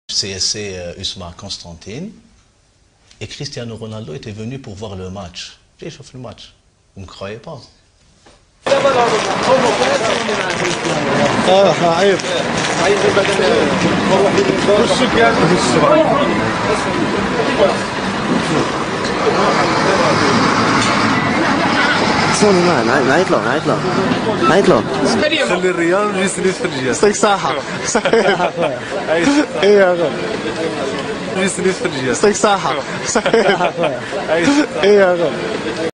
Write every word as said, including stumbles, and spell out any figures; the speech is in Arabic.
C S C U S M A Constantine et Cristiano Ronaldo était venu pour voir le match. J'ai chauffé le match. Vous ne me croyez pas? سوني ما نعيط له نعيط له نعيط له خلي الريال نجلس لي في الرجال. يعطيك صحة. ايه يا اخويا نجلس لي في الرجال. يعطيك صحة. ايه يا اخويا